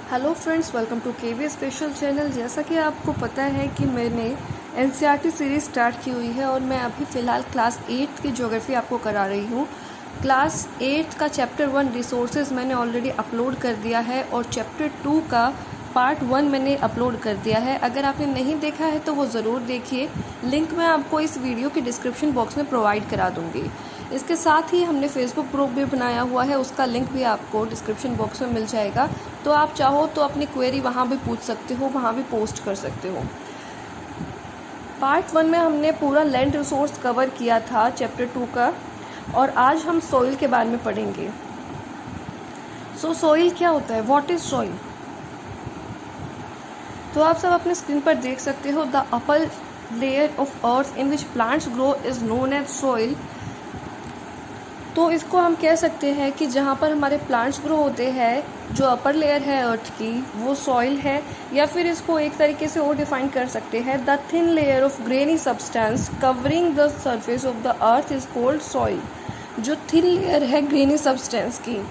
Hello friends, welcome to KV special channel. जैसा कि आपको पता है कि मैंने एनसीईआरटी सीरीज़ स्टार्ट की हुई है और मैं अभी फ़िलहाल क्लास 8 की ज्योग्राफी आपको करा रही हूँ। क्लास 8 का चैप्टर 1 रिसोर्सेज मैंने ऑलरेडी अपलोड कर दिया है और चैप्टर 2 का पार्ट 1 मैंने अपलोड कर दिया है। अगर आपने नहीं देखा है तो वो ज़रूर देखिए। लिंक मैं आपको इस वीडियो के डिस्क्रिप्शन बॉक्स में प्रोवाइड करा दूँगी। इसके साथ ही हमने फेसबुक ग्रुप भी बनाया हुआ है, उसका लिंक भी आपको डिस्क्रिप्शन बॉक्स में मिल जाएगा। तो आप चाहो तो अपनी क्वेरी वहाँ भी पूछ सकते हो, वहाँ भी पोस्ट कर सकते हो। पार्ट 1 में हमने पूरा लैंड रिसोर्स कवर किया था चैप्टर 2 का, और आज हम सॉइल के बारे में पढ़ेंगे। सॉइल क्या होता है? What is soil? तो आप सब अपने स्क्रीन पर देख सकते हो, the upper layer of earth in which plants grow is known as soil. तो इसको हम कह सकते हैं कि जहाँ पर हमारे प्लांट्स ग्रो होते हैं, जो अपर लेयर है अर्थ की, वो सॉइल है। या फिर इसको एक तरीके से और डिफाइन कर सकते हैं, the thin layer of grainy substance covering the surface of the earth is called soil. जो थिन लेयर है ग्रेनी सब्सटेंस की,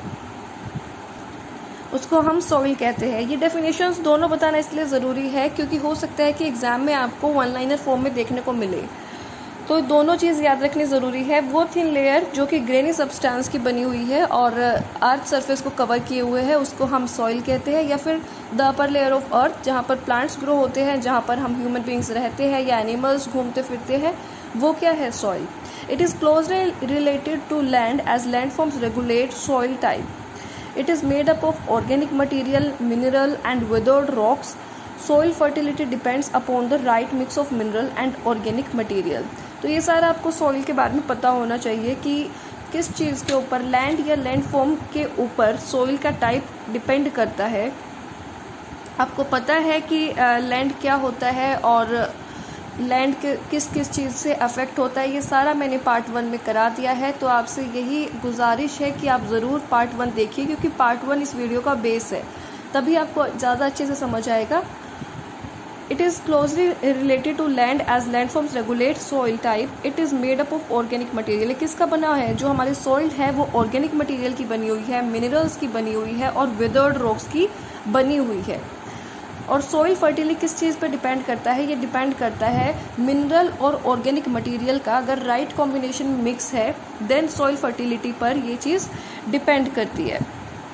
उसको हम सॉइल कहते हैं। ये डेफिनेशंस दोनों बताना इसलिए ज़रूरी है क्योंकि हो सकता है कि एग्जाम में आपको वन लाइनर फॉर्म में देखने को मिले, तो दोनों चीज़ याद रखनी ज़रूरी है। वो थिन लेयर जो कि ग्रेनी सब्सटेंस की बनी हुई है और अर्थ सरफेस को कवर किए हुए है, उसको हम सॉइल कहते हैं। या फिर the upper layer of earth, जहाँ पर प्लांट्स ग्रो होते हैं, जहाँ पर हम ह्यूमन बींग्स रहते हैं या एनिमल्स घूमते फिरते हैं, वो क्या है? Soil. It is closely related to land as land forms regulate soil type. It is made up of organic material, mineral and weathered rocks. Soil fertility depends upon the right mix of mineral and organic material. तो ये सारा आपको soil के बारे में पता होना चाहिए कि किस चीज़ के ऊपर, लैंड या लैंड फॉर्म के ऊपर सॉइल का टाइप डिपेंड करता है। आपको पता है कि लैंड क्या होता है और लैंड के किस किस चीज़ से अफेक्ट होता है, ये सारा मैंने पार्ट 1 में करा दिया है। तो आपसे यही गुजारिश है कि आप ज़रूर पार्ट 1 देखिए, क्योंकि पार्ट 1 इस वीडियो का बेस है, तभी आपको ज़्यादा अच्छे से समझ आएगा। It is closely related to land as landforms regulate soil type. It is made up of organic material. किसका बना है? जो हमारे soil है वो organic material की बनी हुई है, minerals की बनी हुई है और withered rocks की बनी हुई है। और soil fertility किस चीज़ पर डिपेंड करता है? ये डिपेंड करता है मिनरल और ऑर्गेनिक मटेरियल का। अगर राइट कॉम्बिनेशन मिक्स है देन सॉइल फर्टिलिटी पर ये चीज़ डिपेंड करती है।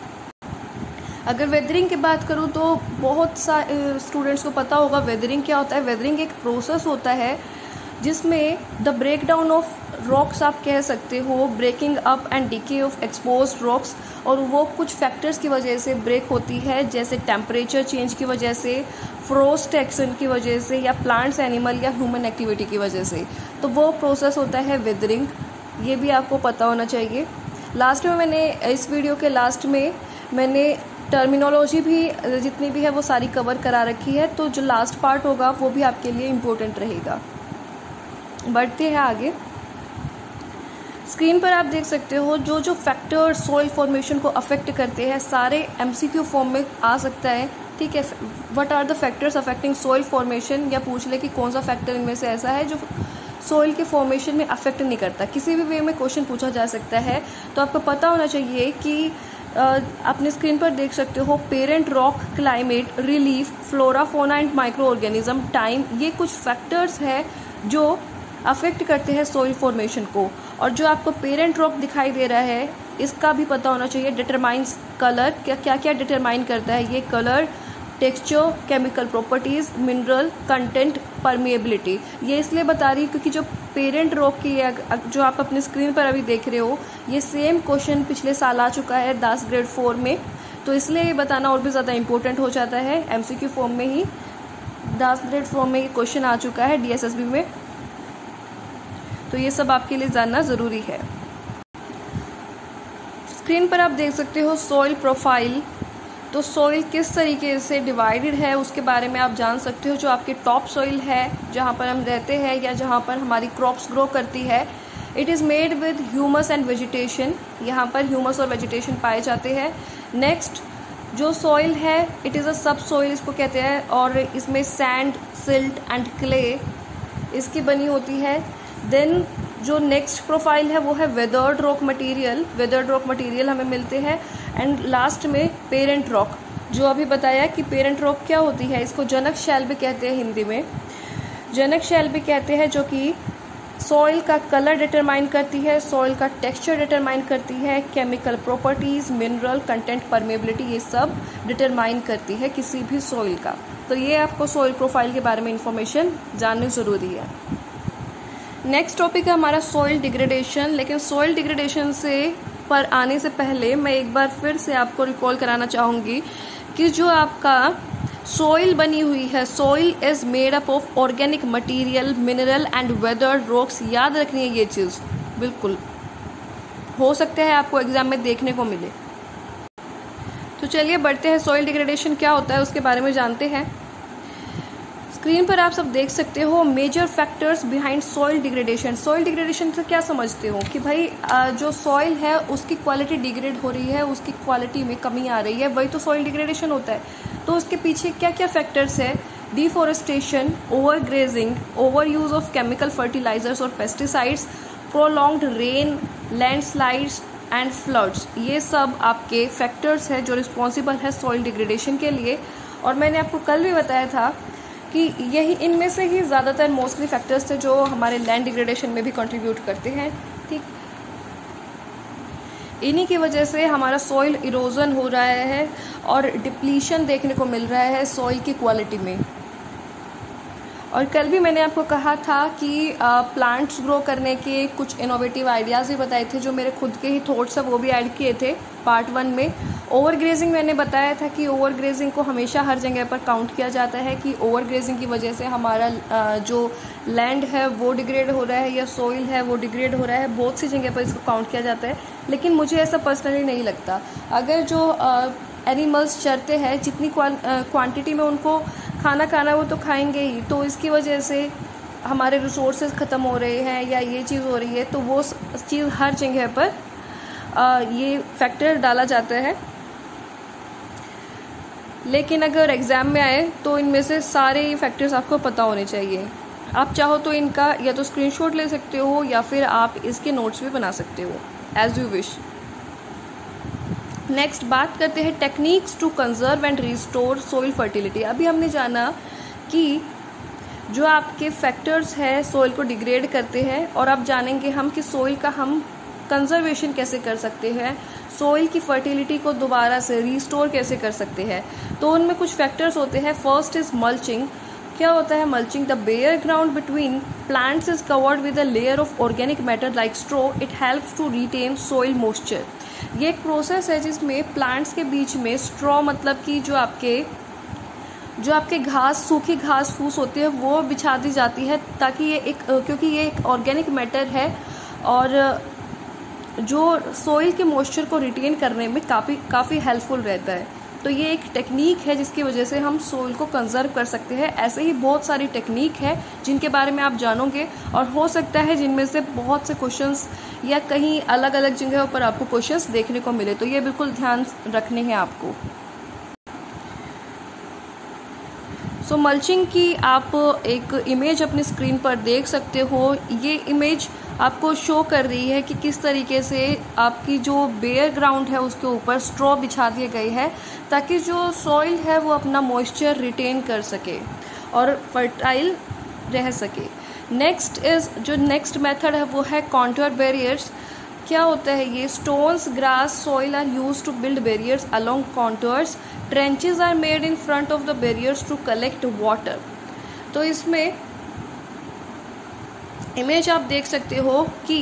अगर वेदरिंग की बात करूँ तो बहुत स्टूडेंट्स को पता होगा वेदरिंग क्या होता है। वेदरिंग एक प्रोसेस होता है जिसमें the breakdown of rocks आप कह सकते हो, breaking up and decay of exposed rocks, और वो कुछ फैक्टर्स की वजह से ब्रेक होती है, जैसे टेम्परेचर चेंज की वजह से, फ्रोस्ट एक्शन की वजह से, या प्लांट्स, एनिमल या ह्यूमन एक्टिविटी की वजह से। तो वो प्रोसेस होता है वेदरिंग। ये भी आपको पता होना चाहिए। लास्ट में मैंने, इस वीडियो के लास्ट में मैंने टर्मिनोलॉजी भी जितनी भी है वो सारी कवर करा रखी है, तो जो लास्ट पार्ट होगा वो भी आपके लिए इम्पोर्टेंट रहेगा। बढ़ते हैं आगे। स्क्रीन पर आप देख सकते हो जो जो फैक्टर्स सॉइल फॉर्मेशन को अफेक्ट करते हैं, सारे एमसीक्यू फॉर्म में आ सकता है। ठीक है, what are the factors affecting soil formation, या पूछ ले कि कौन सा फैक्टर इनमें से ऐसा है जो सॉइल के फॉर्मेशन में अफेक्ट नहीं करता। किसी भी वे में क्वेश्चन पूछा जा सकता है, तो आपको पता होना चाहिए कि अपने स्क्रीन पर देख सकते हो, parent rock, climate, relief, flora, fauna and microorganism, time, ये कुछ फैक्टर्स हैं जो अफेक्ट करते हैं सॉइल फॉर्मेशन को। और जो आपको पेरेंट रॉक दिखाई दे रहा है, इसका भी पता होना चाहिए, डिटरमाइंस कलर, क्या क्या डिटरमाइन करता है ये? Colour, texture, chemical properties, mineral content, permeability. ये इसलिए बता रही क्योंकि जो पेरेंट रॉक की जो आप अपने स्क्रीन पर अभी देख रहे हो, ये सेम क्वेश्चन पिछले साल आ चुका है 10 ग्रेड 4 में, तो इसलिए ये बताना और भी ज़्यादा इंपॉर्टेंट हो जाता है। एमसीक्यू फॉर्म में ही 10 ग्रेड 4 में ये क्वेश्चन आ चुका है डीएसएसबी में, तो ये सब आपके लिए जानना ज़रूरी है। स्क्रीन पर आप देख सकते हो सॉइल प्रोफाइल। तो सॉइल किस तरीके से डिवाइडेड है उसके बारे में आप जान सकते हो। जो आपके टॉप सॉइल है, जहाँ पर हम रहते हैं या जहाँ पर हमारी क्रॉप्स ग्रो करती है, it is made with humus and vegetation. यहाँ पर ह्यूमस और वेजिटेशन पाए जाते हैं। नेक्स्ट जो सॉइल है, इट इज़ अ सब सॉइल इसको कहते हैं, और इसमें सैंड, सिल्ट एंड क्ले इसकी बनी होती है। देन जो नेक्स्ट प्रोफाइल है वो है weathered rock material. Weathered rock material हमें मिलते हैं। एंड लास्ट में पेरेंट रॉक। जो अभी बताया कि पेरेंट रॉक क्या होती है, इसको जनक शैल भी कहते हैं हिंदी में, जनक शैल भी कहते हैं, जो कि सॉइल का कलर डिटरमाइन करती है, सॉइल का टेक्सचर डिटरमाइन करती है, chemical properties, mineral content, permeability, ये सब डिटरमाइन करती है किसी भी सॉइल का। तो ये आपको सॉइल प्रोफाइल के बारे में इंफॉर्मेशन जाननी ज़रूरी है। नेक्स्ट टॉपिक है हमारा सॉइल डिग्रेडेशन। लेकिन सॉइल डिग्रेडेशन से पर आने से पहले मैं एक बार फिर से आपको रिकॉल कराना चाहूँगी कि जो आपका सॉइल बनी हुई है, soil is made up of organic material, mineral and weathered rocks. याद रखनी है ये चीज़, बिल्कुल हो सकता है आपको एग्जाम में देखने को मिले। तो चलिए बढ़ते हैं, सॉइल डिग्रेडेशन क्या होता है उसके बारे में जानते हैं। स्क्रीन पर आप सब देख सकते हो major factors behind soil degradation. Soil degradation से क्या समझते हो कि भाई जो सॉइल है उसकी क्वालिटी डिग्रेड हो रही है, उसकी क्वालिटी में कमी आ रही है, वही तो सॉइल डिग्रेडेशन होता है। तो उसके पीछे क्या क्या फैक्टर्स है? Deforestation, overgrazing, overuse of chemical fertilisers और pesticides, prolonged rain, landslides and floods, ये सब आपके फैक्टर्स हैं जो रिस्पॉन्सिबल है सॉइल डिग्रेडेशन के लिए। और मैंने आपको कल भी बताया था कि यही इनमें से ही ज़्यादातर मोस्टली फैक्टर्स थे जो हमारे लैंड डिग्रेडेशन में भी कंट्रीब्यूट करते हैं। ठीक, इन्हीं की वजह से हमारा सॉइल इरोजन हो रहा है और डिप्लीशन देखने को मिल रहा है सॉइल की क्वालिटी में। और कल भी मैंने आपको कहा था कि प्लांट्स ग्रो करने के कुछ इनोवेटिव आइडियाज़ भी बताए थे, जो मेरे खुद के ही थॉट्स है वो भी ऐड किए थे पार्ट 1 में। ओवर ग्रेजिंग मैंने बताया था कि ओवर ग्रेजिंग को हमेशा हर जगह पर काउंट किया जाता है कि ओवर ग्रेजिंग की वजह से हमारा जो लैंड है वो डिग्रेड हो रहा है या सॉइल है वो डिग्रेड हो रहा है। बहुत सी जगह पर इसको काउंट किया जाता है, लेकिन मुझे ऐसा पर्सनली नहीं लगता। अगर जो एनिमल्स चरते हैं, जितनी क्वांटिटी में उनको खाना वो तो खाएंगे ही, तो इसकी वजह से हमारे रिसोर्सेज ख़त्म हो रहे हैं या ये चीज़ हो रही है, तो वो चीज़ हर जगह पर ये फैक्टर डाला जाता है। लेकिन अगर एग्ज़ाम में आए तो इनमें से सारे ये फैक्टर्स आपको पता होने चाहिए। आप चाहो तो इनका या तो स्क्रीनशॉट ले सकते हो या फिर आप इसके नोट्स भी बना सकते हो, एज यू विश। नेक्स्ट बात करते हैं techniques to conserve and restore soil fertility. अभी हमने जाना कि जो आपके फैक्टर्स हैं सॉइल को डिग्रेड करते हैं, और अब जानेंगे हम कि सॉइल का हम कंजर्वेशन कैसे कर सकते हैं, सॉइल की फर्टिलिटी को दोबारा से रिस्टोर कैसे कर सकते हैं। तो उनमें कुछ फैक्टर्स होते हैं। First is mulching. क्या होता है mulching? The bare ground between plants is covered with a layer of organic matter like straw. It helps to retain soil moisture. ये एक प्रोसेस है जिसमें प्लांट्स के बीच में स्ट्रॉ, मतलब कि जो आपके घास, सूखी घास फूस होती है वो बिछा दी जाती है, ताकि ये क्योंकि ये एक ऑर्गेनिक मैटर है और जो सॉइल के मॉइस्चर को रिटेन करने में काफ़ी हेल्पफुल रहता है। तो ये एक टेक्निक है जिसकी वजह से हम सॉइल को कंजर्व कर सकते हैं। ऐसे ही बहुत सारी टेक्निक है जिनके बारे में आप जानोगे, और हो सकता है जिनमें से बहुत से क्वेश्चंस या कहीं अलग अलग जगहों पर आपको क्वेश्चंस देखने को मिले, तो ये बिल्कुल ध्यान रखने हैं आपको। सो मल्चिंग की आप एक इमेज अपनी स्क्रीन पर देख सकते हो। ये इमेज आपको शो कर रही है कि किस तरीके से आपकी जो बेयर ग्राउंड है उसके ऊपर स्ट्रॉ बिछा दिए गए हैं, ताकि जो सॉइल है वो अपना मॉइस्चर रिटेन कर सके और फर्टाइल रह सके। नेक्स्ट मेथड है वो है कॉन्टूर बैरियर्स। क्या होता है ये? Stones, grass, soil are used to build barriers along contours. Trenches are made in front of the barriers to collect water. तो इसमें इमेज आप देख सकते हो कि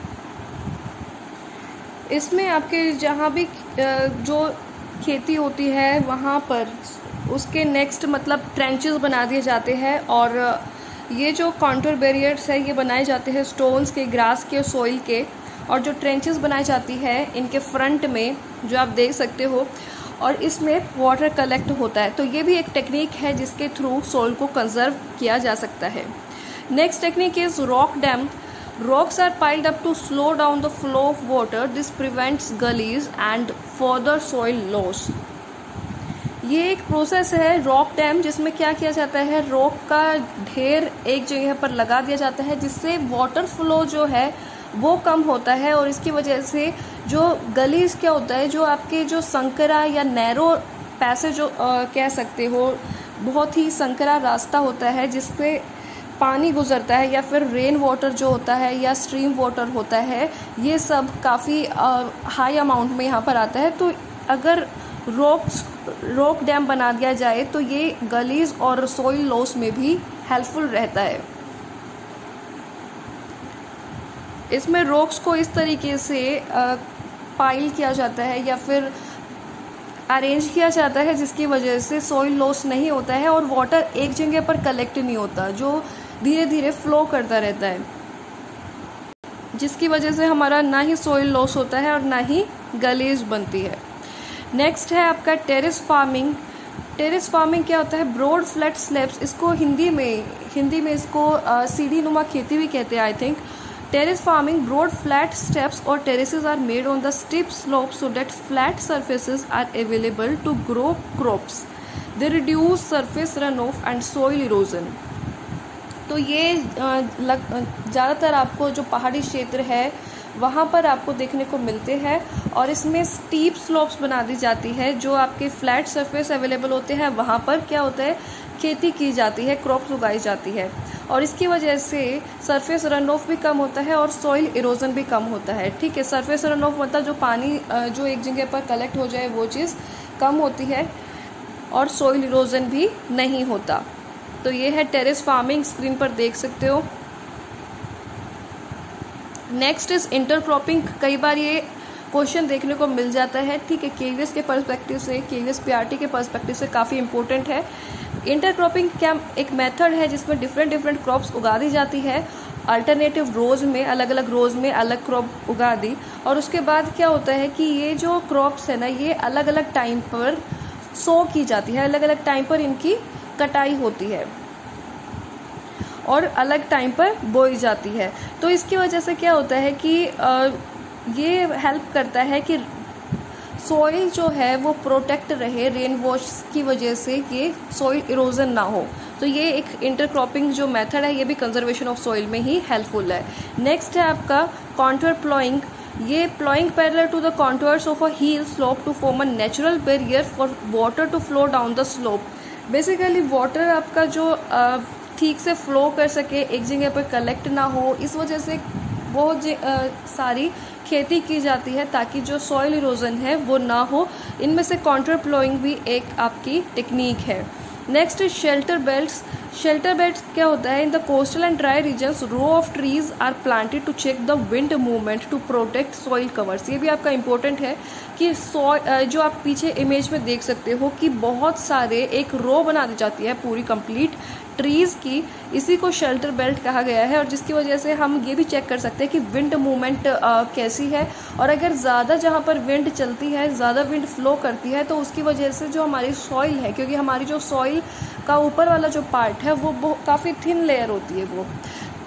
इसमें आपके जहाँ भी जो खेती होती है वहाँ पर उसके नेक्स्ट मतलब ट्रेंचेस बना दिए जाते हैं, और ये जो कॉन्टूर बैरियर्स है ये बनाए जाते हैं स्टोन्स के, ग्रास के, सॉइल के। और जो ट्रेंचेस बनाई जाती है इनके फ्रंट में जो आप देख सकते हो, और इसमें वाटर कलेक्ट होता है। तो ये भी एक टेक्निक है जिसके थ्रू सॉइल को कंजर्व किया जा सकता है। Next technique is rock dam. Rocks are piled up to slow down the flow of water. This prevents gullies and further soil loss. ये एक प्रोसेस है रॉक डैम, जिसमें क्या किया जाता है, रॉक का ढेर एक जगह पर लगा दिया जाता है जिससे वाटर फ्लो जो है वो कम होता है, और इसकी वजह से जो गलीज क्या होता है, जो आपके जो संकरा या नैरो पैसेज कह सकते हो, बहुत ही संकरा रास्ता होता है जिसपे पानी गुजरता है, या फिर रेन वाटर जो होता है या स्ट्रीम वाटर होता है, ये सब काफ़ी हाई अमाउंट में यहाँ पर आता है। तो अगर रॉक डैम बना दिया जाए तो ये गलीज और सॉइल लॉस में भी हेल्पफुल रहता है। इसमें रॉक्स को इस तरीके से पाइल किया जाता है या फिर अरेंज किया जाता है जिसकी वजह से सॉइल लॉस नहीं होता है और वाटर एक जगह पर कलेक्ट नहीं होता, जो धीरे धीरे फ्लो करता रहता है, जिसकी वजह से हमारा ना ही सॉइल लॉस होता है और ना ही गलीज बनती है। नेक्स्ट है आपका टेरेस फार्मिंग। टेरेस फार्मिंग क्या होता है? ब्रॉड फ्लैट स्लैब्स, इसको हिंदी में इसको सीढ़ी नुमा खेती भी कहते हैं I think. Terrace farming, broad flat steps और terraces are made on the steep slope so that flat surfaces are available to grow crops. They reduce surface runoff and soil erosion. तो ये ज़्यादातर आपको जो पहाड़ी क्षेत्र है वहाँ पर आपको देखने को मिलते हैं, और इसमें स्टीप स्लोप्स बना दी जाती है। जो आपके फ्लैट सरफेस अवेलेबल होते हैं वहाँ पर क्या होता है, खेती की जाती है, क्रॉप्स उगाई जाती है, और इसकी वजह से सरफेस रन ऑफ भी कम होता है और सॉइल इरोजन भी कम होता है। ठीक है, सरफेस रन ऑफ मतलब जो पानी जो एक जगह पर कलेक्ट हो जाए वो चीज़ कम होती है और सॉइल इरोजन भी नहीं होता। तो ये है टेरेस फार्मिंग, स्क्रीन पर देख सकते हो। Next is intercropping. कई बार ये क्वेश्चन देखने को मिल जाता है। ठीक है, केवीएस के पर्सपेक्टिव से, केवीएस पीआरटी के पर्सपेक्टिव से काफ़ी इंपॉर्टेंट है। इंटरक्रॉपिंग क्या एक मेथड है जिसमें डिफरेंट क्रॉप्स उगा दी जाती है, अल्टरनेटिव रोज में, अलग अलग रोज में अलग क्रॉप उगा दी, और उसके बाद क्या होता है कि ये जो क्रॉप्स है ना, ये अलग अलग टाइम पर सो की जाती है, अलग अलग टाइम पर इनकी कटाई होती है और अलग टाइम पर बोई जाती है। तो इसकी वजह से क्या होता है कि ये हेल्प करता है कि सॉइल जो है वो प्रोटेक्ट रहे, रेन वॉश की वजह से ये सॉइल इरोजन ना हो। तो ये एक इंटरक्रॉपिंग जो मेथड है ये भी कंजर्वेशन ऑफ सॉइल में ही हेल्पफुल है। नेक्स्ट है आपका कॉन्टूर प्लॉइंग। ये ploughing parallel to the contours of a hill slope to form a natural barrier for water to flow down the slope. Basically water आपका जो ठीक से फ्लो कर सके, एक जगह पर कलेक्ट ना हो, इस वजह से बहुत सारी खेती की जाती है ताकि जो सॉइल इरोजन है वो ना हो। इनमें से कॉन्टूर प्लॉइंग भी एक आपकी टेक्निक है। Next is shelter belts. Shelter belts क्या होता है? In the coastal and dry regions row of trees are planted to check the wind movement to protect soil covers. ये भी आपका इंपॉर्टेंट है कि जो आप पीछे इमेज में देख सकते हो कि बहुत सारे एक रो बना दी जाती है पूरी कंप्लीट ट्रीज़ की, इसी को शेल्टर बेल्ट कहा गया है, और जिसकी वजह से हम ये भी चेक कर सकते हैं कि विंड मूवमेंट कैसी है, और अगर ज़्यादा जहाँ पर विंड चलती है, ज़्यादा विंड फ्लो करती है, तो उसकी वजह से जो हमारी सॉइल है, क्योंकि हमारी जो सॉइल का ऊपर वाला जो पार्ट है वो काफ़ी थिन लेयर होती है वो,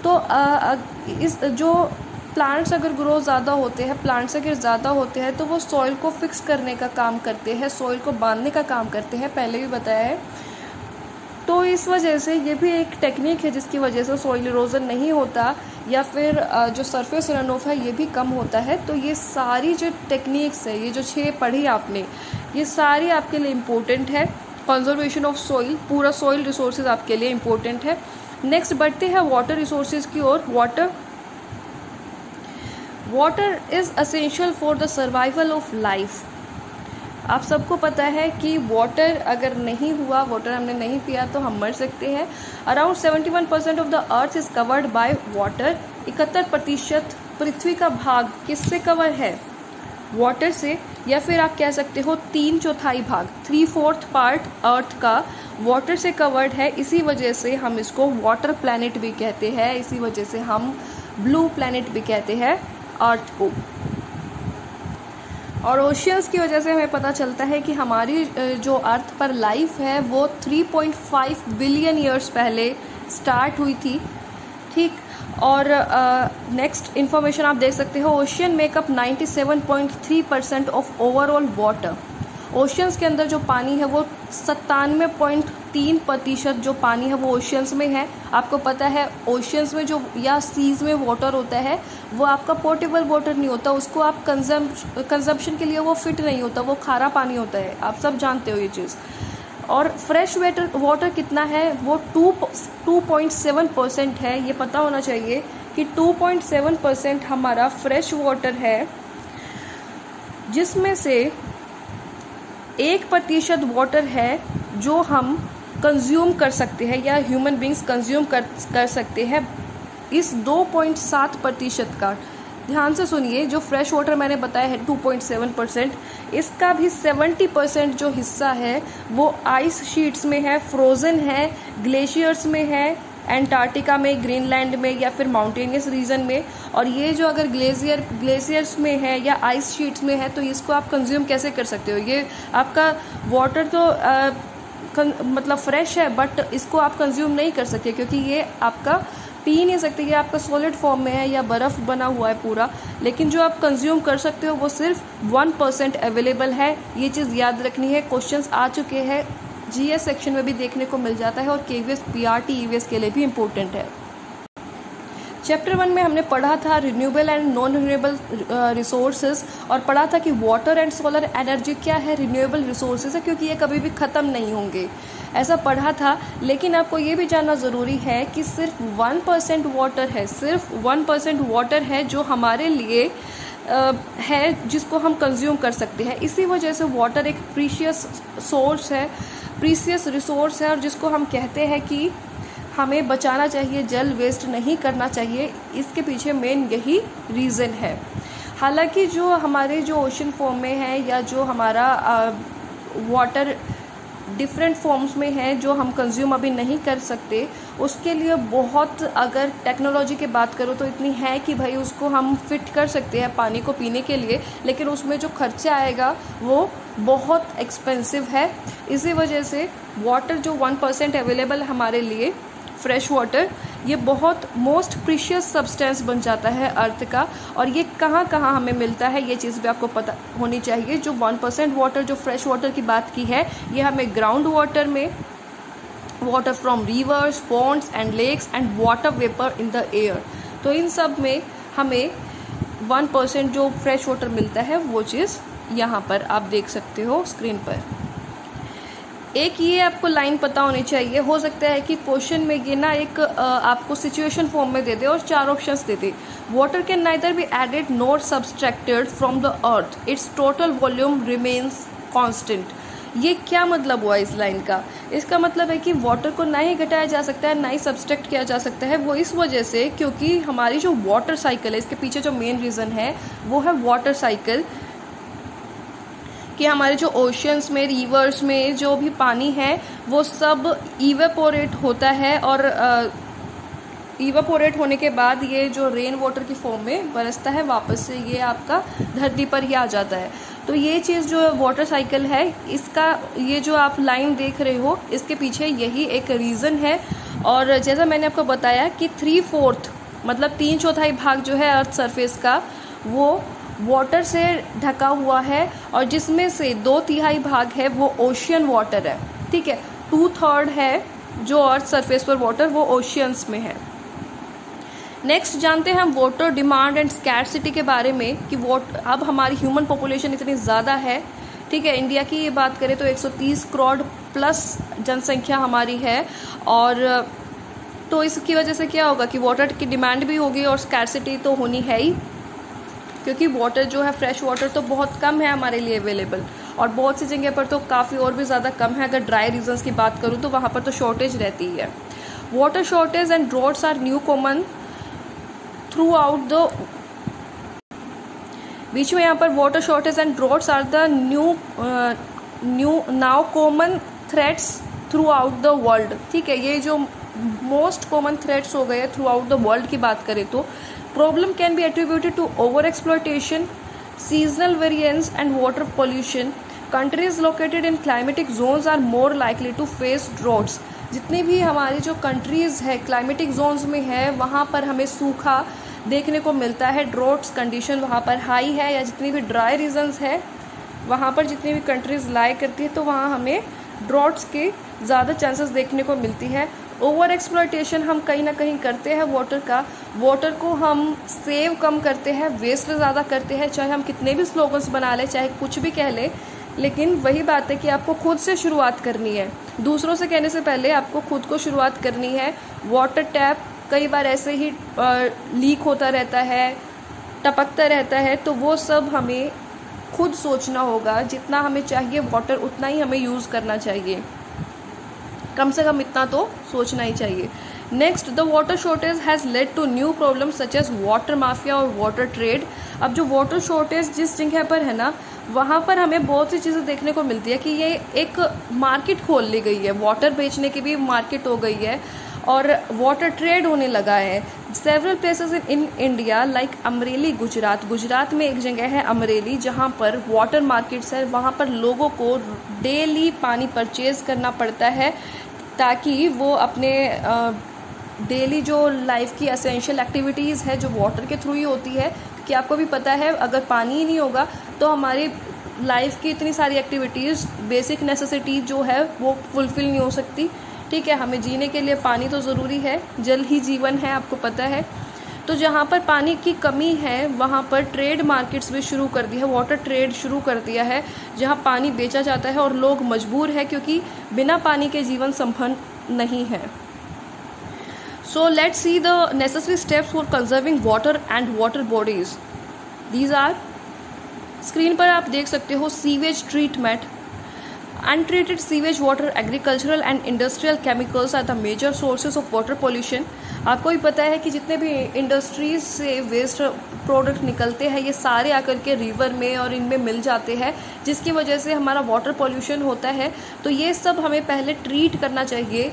तो इस जो प्लांट्स अगर ग्रो ज़्यादा होते हैं, प्लांट्स अगर ज़्यादा होते हैं तो वो सॉइल को फिक्स करने का काम करते हैं, सॉइल को बांधने का काम करते हैं, पहले भी बताया है। तो इस वजह से ये भी एक टेक्निक है जिसकी वजह से सॉइल इरोजन नहीं होता, या फिर जो सरफेस रन ऑफ है ये भी कम होता है। तो ये सारी जो टेक्निक्स है, ये जो 6 पढ़ी आपने, ये सारी आपके लिए इम्पोर्टेंट है। कंजर्वेशन ऑफ सॉइल, पूरा सॉइल रिसोर्सेज आपके लिए इम्पोर्टेंट है। नेक्स्ट बढ़ते हैं वाटर रिसोर्सेज की ओर। Water is essential for the survival of life. आप सबको पता है कि वाटर अगर नहीं हुआ, वाटर हमने नहीं पिया तो हम मर सकते हैं। Around 71% of the earth is covered by water. 71% पृथ्वी का भाग किससे कवर है? वाटर से, या फिर आप कह सकते हो 3/4 भाग, 3/4 पार्ट अर्थ का वाटर से कवर्ड है। इसी वजह से हम इसको वाटर प्लैनेट भी कहते हैं, इसी वजह से हम ब्लू प्लैनेट भी कहते हैं अर्थ को। और ओशियंस की वजह से हमें पता चलता है कि हमारी जो अर्थ पर लाइफ है वो 3.5 बिलियन ईयर्स पहले स्टार्ट हुई थी। ठीक, और नेक्स्ट इन्फॉर्मेशन आप देख सकते हो, ocean make up 97.3% of overall water. Oceans के अंदर जो पानी है वो 97.3% जो पानी है वो ओशियंस में है। आपको पता है ओशियंस में जो या सीज में वाटर होता है वो आपका पोर्टेबल वाटर नहीं होता, उसको आप कंजम्पशन के लिए वो फिट नहीं होता, वो खारा पानी होता है, आप सब जानते हो ये चीज़। और फ्रेश वाटर कितना है, वो 2.7% है। ये पता होना चाहिए कि 2.7% हमारा फ्रेश वाटर है, जिसमें से 1% वाटर है जो हम कंज्यूम कर सकते हैं या ह्यूमन बींग्स कंज्यूम कर सकते हैं। इस 2.7% का ध्यान से सुनिए, जो फ्रेश वाटर मैंने बताया है 2.7%, इसका भी 70% जो हिस्सा है वो आइस शीट्स में है, फ्रोज़न है, ग्लेशियर्स में है, एंटार्क्टिका में, ग्रीनलैंड में या फिर माउंटेनियस रीजन में। और ये जो अगर ग्लेशियर्स में है या आइस शीट्स में है तो इसको आप कंज्यूम कैसे कर सकते हो? ये आपका वाटर तो मतलब फ्रेश है, बट इसको आप कंज्यूम नहीं कर सकते क्योंकि ये आपका पी नहीं सकते, ये आपका सॉलिड फॉर्म में है या बर्फ़ बना हुआ है पूरा। लेकिन जो आप कंज्यूम कर सकते हो वो सिर्फ 1% अवेलेबल है। ये चीज़ याद रखनी है। क्वेश्चंस आ चुके हैं, जीएस सेक्शन में भी देखने को मिल जाता है और केवीएस पीआरटी ईवीएस के लिए भी इम्पोर्टेंट है। चैप्टर 1 में हमने पढ़ा था renewable and non renewable resources, और पढ़ा था कि वाटर एंड सोलर एनर्जी क्या है, रिन्यूएबल रिसोर्सेज है, क्योंकि ये कभी भी ख़त्म नहीं होंगे, ऐसा पढ़ा था। लेकिन आपको ये भी जानना ज़रूरी है कि सिर्फ 1% वाटर है, सिर्फ 1% वाटर है जो हमारे लिए है, जिसको हम कंज्यूम कर सकते हैं। इसी वजह से वाटर एक प्रीशियस रिसोर्स है और जिसको हम कहते हैं कि हमें बचाना चाहिए, जल वेस्ट नहीं करना चाहिए। इसके पीछे मेन यही रीज़न है। हालांकि जो हमारे जो ओशन फॉर्म में है या जो हमारा वाटर डिफरेंट फॉर्म्स में है जो हम कंज्यूम अभी नहीं कर सकते, उसके लिए बहुत, अगर टेक्नोलॉजी की बात करो तो इतनी है कि भाई उसको हम फिट कर सकते हैं पानी को पीने के लिए, लेकिन उसमें जो खर्चा आएगा वो बहुत एक्सपेंसिव है। इसी वजह से वाटर जो 1% अवेलेबल हमारे लिए, फ्रेश वाटर, ये बहुत मोस्ट प्रीशियस सब्सटेंस बन जाता है अर्थ का। और ये कहाँ कहाँ हमें मिलता है ये चीज़ भी आपको पता होनी चाहिए। जो 1% वाटर, जो फ्रेश वाटर की बात की है, ये हमें ग्राउंड वाटर में, water from rivers, ponds and lakes and water vapour in the air, तो इन सब में हमें 1% जो फ्रेश वाटर मिलता है वो चीज़ यहाँ पर आप देख सकते हो स्क्रीन पर। एक ये आपको लाइन पता होनी चाहिए, हो सकता है कि क्वेश्चन में ये ना एक आपको सिचुएशन फॉर्म में दे दे और 4 ऑप्शंस दे दे। Water can neither be added nor subtracted from the earth, its total volume remains constant. ये क्या मतलब हुआ इस लाइन का? इसका मतलब है कि वाटर को ना ही घटाया जा सकता है ना ही सब्सट्रैक्ट किया जा सकता है। वो इस वजह से क्योंकि हमारी जो वाटर साइकिल है, इसके पीछे जो मेन रीज़न है वो है वाटर साइकिल, कि हमारे जो ओशियंस में, रिवर्स में जो भी पानी है वो सब इवेपोरेट होता है और इवेपोरेट होने के बाद ये जो रेन वाटर की फॉर्म में बरसता है, वापस से ये आपका धरती पर ही आ जाता है। तो ये चीज़ जो वाटर साइकिल है, इसका ये जो आप लाइन देख रहे हो, इसके पीछे यही एक रीज़न है। और जैसा मैंने आपको बताया कि 3/4 मतलब 3/4 भाग जो है अर्थ सरफेस का वो वाटर से ढका हुआ है, और जिसमें से 2/3 भाग है वो ओशियन वाटर है। ठीक है, 2/3 है जो अर्थ सरफेस पर वाटर, वो ओशियंस में है। नेक्स्ट जानते हैं हम वाटर डिमांड एंड स्कैर्सिटी के बारे में कि अब हमारी ह्यूमन पॉपुलेशन इतनी ज़्यादा है। ठीक है, इंडिया की ये बात करें तो 130 करोड़ प्लस जनसंख्या हमारी है, और तो इसकी वजह से क्या होगा कि वाटर की डिमांड भी होगी और स्कैर्सिटी तो होनी है ही, क्योंकि वाटर जो है, फ्रेश वाटर तो बहुत कम है हमारे लिए अवेलेबल, और बहुत सी जगह पर तो काफ़ी और भी ज़्यादा कम है। अगर ड्राई रीजन्स की बात करूँ तो वहाँ पर तो शॉर्टेज रहती है। Water shortage and droughts are new common throughout the, बीच में यहाँ पर water shortage and droughts are the new now common threats throughout the world. ठीक है, ये जो मोस्ट कॉमन थ्रेट्स हो गए थ्रू आउट द वर्ल्ड की बात करें तो problem can be attributed to over-exploitation, seasonal variance and water pollution. Countries located in climatic zones are more likely to face droughts. जितनी भी हमारी जो कंट्रीज़ है क्लाइमेटिक जोन्स में है, वहाँ पर हमें सूखा देखने को मिलता है, ड्रॉट्स कंडीशन वहाँ पर हाई है, या जितनी भी ड्राई रीजन्स है वहाँ पर जितनी भी कंट्रीज़ लाई करती है तो वहाँ हमें ड्रॉट्स के ज़्यादा चांसेस देखने को मिलती है। ओवर एक्सप्लॉयटेशन हम कहीं ना कहीं करते हैं वाटर का, वाटर को हम सेव कम करते हैं, वेस्ट ज़्यादा करते हैं, चाहे हम कितने भी स्लोगन्स बना लें, चाहे कुछ भी कह लें, लेकिन वही बात है कि आपको खुद से शुरुआत करनी है। दूसरों से कहने से पहले आपको खुद को शुरुआत करनी है। वाटर टैप कई बार ऐसे ही लीक होता रहता है, टपकता रहता है, तो वो सब हमें खुद सोचना होगा। जितना हमें चाहिए वाटर उतना ही हमें यूज़ करना चाहिए, कम से कम इतना तो सोचना ही चाहिए। Next, the water shortage has led to new problem such as water mafia और वाटर ट्रेड। अब जो वाटर शॉर्टेज जिस जगह पर है ना, वहाँ पर हमें बहुत सी चीज़ें देखने को मिलती है कि ये एक मार्केट खोल ली गई है, वाटर बेचने की भी मार्केट हो गई है और वाटर ट्रेड होने लगा है। Several places in India like Amreli Gujarat में एक जगह है अमरेली, जहाँ पर वाटर मार्केट्स है। वहाँ पर लोगों को डेली पानी परचेज करना पड़ता है ताकि वो अपने डेली जो लाइफ की एसेंशियल एक्टिविटीज़ है जो वाटर के थ्रू ही होती है, कि आपको भी पता है अगर पानी ही नहीं होगा तो हमारी लाइफ की इतनी सारी एक्टिविटीज़, बेसिक नेसेसिटी जो है वो फुलफ़िल नहीं हो सकती। ठीक है, हमें जीने के लिए पानी तो ज़रूरी है, जल ही जीवन है, आपको पता है। तो जहाँ पर पानी की कमी है वहाँ पर ट्रेड मार्केट्स भी शुरू कर दी है, वाटर ट्रेड शुरू कर दिया है, जहाँ पानी बेचा जाता है और लोग मजबूर है क्योंकि बिना पानी के जीवन संभव नहीं है। So let's see the necessary steps for conserving water and water bodies. These are, screen पर आप देख सकते हो, sewage treatment, untreated sewage water, agricultural and industrial chemicals are the major sources of water pollution। आपको भी पता है कि जितने भी इंडस्ट्रीज से वेस्ट प्रोडक्ट निकलते हैं ये सारे आकर के रिवर में और इनमें मिल जाते हैं, जिसकी वजह से हमारा वाटर पोल्यूशन होता है। तो ये सब हमें पहले ट्रीट करना चाहिए,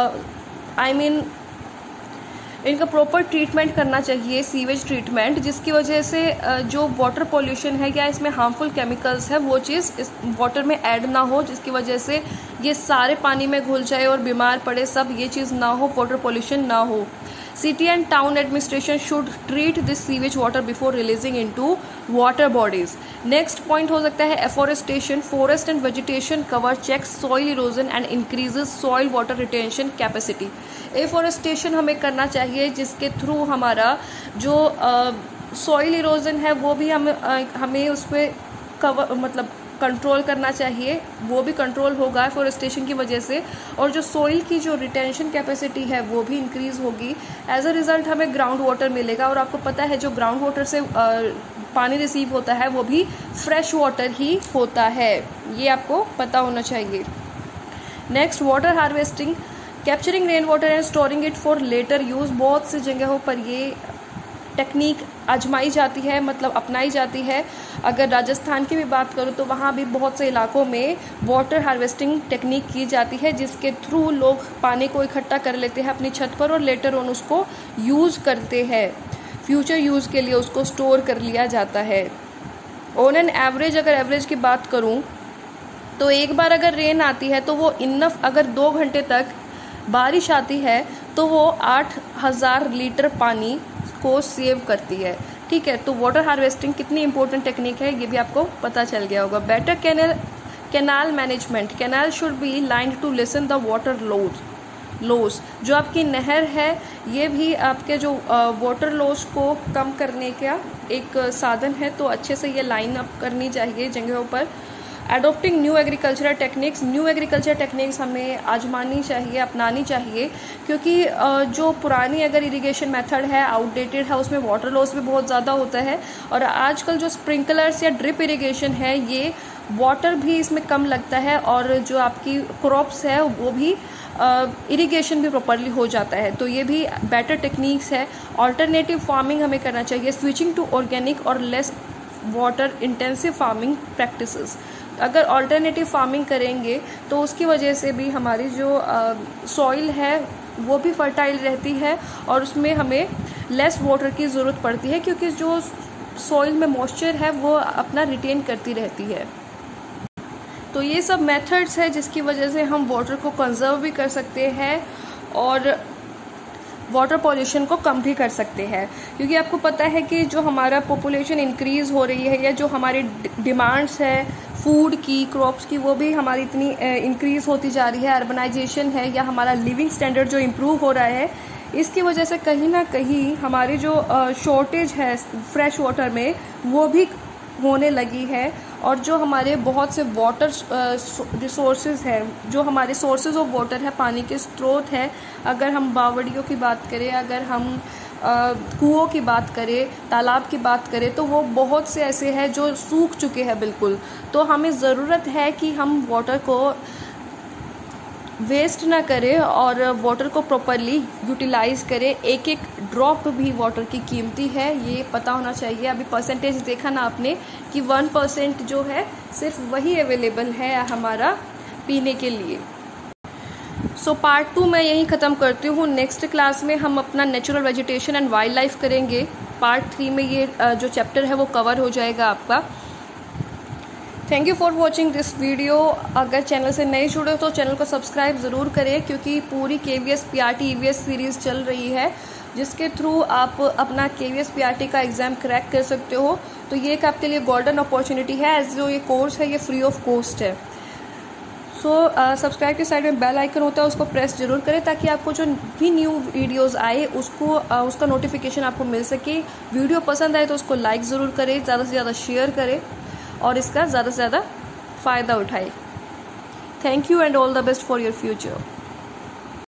इनका प्रॉपर ट्रीटमेंट करना चाहिए, सीवेज ट्रीटमेंट, जिसकी वजह से जो वाटर पोल्यूशन है या इसमें हार्मफुल केमिकल्स है वो चीज़ इस वाटर में ऐड ना हो, जिसकी वजह से ये सारे पानी में घुल जाए और बीमार पड़े सब, ये चीज़ ना हो, वाटर पोल्यूशन ना हो। City and town administration should treat this sewage water before releasing into water bodies. Next point हो सकता है afforestation, forest and vegetation cover checks soil erosion and increases soil water retention capacity. Afforestation हमें करना चाहिए जिसके through हमारा जो soil erosion है वो भी हमें उस पर कवर कंट्रोल करना चाहिए, वो भी कंट्रोल होगा एफोरेस्टेशन की वजह से, और जो सॉइल की जो रिटेंशन कैपेसिटी है वो भी इंक्रीज़ होगी। एज अ रिज़ल्ट हमें ग्राउंड वाटर मिलेगा, और आपको पता है जो ग्राउंड वाटर से पानी रिसीव होता है वो भी फ्रेश वाटर ही होता है, ये आपको पता होना चाहिए। Next, water harvesting, capturing rain water and storing it for later use. बहुत सी जगहों पर ये टेक्निक आजमाई जाती है, अपनाई जाती है। अगर राजस्थान की भी बात करूँ तो वहाँ भी बहुत से इलाकों में वाटर हार्वेस्टिंग टेक्निक की जाती है, जिसके थ्रू लोग पानी को इकट्ठा कर लेते हैं अपनी छत पर और लेटर ऑन उसको यूज़ करते हैं, फ्यूचर यूज़ के लिए उसको स्टोर कर लिया जाता है। ऑन एन एवरेज, अगर एवरेज की बात करूँ तो एक बार अगर रेन आती है तो वो इनफ, अगर 2 घंटे तक बारिश आती है तो वो 8000 लीटर पानी को सेव करती है। ठीक है, तो वाटर हार्वेस्टिंग कितनी इंपॉर्टेंट टेक्निक है ये भी आपको पता चल गया होगा। Better canal management, canal should be lined to lessen the water loss. जो आपकी नहर है ये भी आपके जो वाटर लॉस को कम करने का एक साधन है, तो अच्छे से ये लाइन अप करनी चाहिए जगहों पर। Adopting new agricultural techniques, new agriculture techniques हमें आजमानी चाहिए, अपनानी चाहिए, क्योंकि जो पुरानी अगर इरिगेशन मेथड है आउटडेटेड है, उसमें वाटर लॉस भी बहुत ज़्यादा होता है। और आजकल जो स्प्रिंकलर्स या ड्रिप इरिगेशन है ये वाटर भी इसमें कम लगता है, और जो आपकी क्रॉप्स है वो भी इरिगेशन भी प्रॉपरली हो जाता है। तो ये भी बेटर टेक्निक्स है। ऑल्टरनेटिव फार्मिंग हमें करना चाहिए, स्विचिंग टू ऑर्गेनिक और less water intensive farming practices. अगर ऑल्टरनेटिव फार्मिंग करेंगे तो उसकी वजह से भी हमारी जो सॉइल है वो भी फर्टाइल रहती है और उसमें हमें लेस वाटर की ज़रूरत पड़ती है, क्योंकि जो सॉइल में मॉइस्चर है वो अपना रिटेन करती रहती है। तो ये सब मेथड्स है जिसकी वजह से हम वाटर को कंजर्व भी कर सकते हैं और वाटर पॉल्यूशन को कम भी कर सकते हैं। क्योंकि आपको पता है कि जो हमारा पॉपुलेशन इंक्रीज़ हो रही है या जो हमारी डिमांड्स है फूड की, क्रॉप्स की, वो भी हमारी इतनी इंक्रीज़ होती जा रही है, अर्बनाइजेशन है या हमारा लिविंग स्टैंडर्ड जो इम्प्रूव हो रहा है, इसकी वजह से कहीं ना कहीं हमारी जो शॉर्टेज है फ्रेश वाटर में वो भी होने लगी है। और जो हमारे बहुत से वाटर रिसोर्सेज है, जो हमारे सोर्सेज ऑफ वाटर है, पानी के स्रोत है, अगर हम बावड़ियों की बात करें, अगर हम कुओं की बात करें, तालाब की बात करें, तो वो बहुत से ऐसे हैं जो सूख चुके हैं बिल्कुल। तो हमें ज़रूरत है कि हम वाटर को वेस्ट ना करें और वाटर को प्रॉपरली यूटिलाइज़ करें। एक एक ड्रॉप भी वाटर की कीमती है, ये पता होना चाहिए। अभी परसेंटेज देखा ना आपने कि 1% जो है सिर्फ वही अवेलेबल है हमारा पीने के लिए। सो पार्ट 2 मैं यहीं ख़त्म करती हूँ। नेक्स्ट क्लास में हम अपना natural vegetation and wildlife करेंगे। पार्ट 3 में ये जो चैप्टर है वो कवर हो जाएगा आपका। Thank you for watching this video. अगर चैनल से नए जुड़े हो तो चैनल को सब्सक्राइब ज़रूर करें, क्योंकि पूरी KVS PRT EVS सीरीज़ चल रही है, जिसके थ्रू आप अपना KVS PRT का एग्ज़ाम क्रैक कर सकते हो। तो ये एक आपके लिए गोल्डन अपॉर्चुनिटी है, एज जो ये कोर्स है ये फ्री ऑफ कॉस्ट है। सो सब्सक्राइब के साइड में बेल आइकन होता है, उसको प्रेस जरूर करें ताकि आपको जो भी न्यू वीडियोस आए उसका नोटिफिकेशन आपको मिल सके। वीडियो पसंद आए तो उसको लाइक ज़रूर करें, ज़्यादा से ज़्यादा शेयर करें और इसका ज़्यादा से ज़्यादा फ़ायदा उठाएं। Thank you and all the best for your future.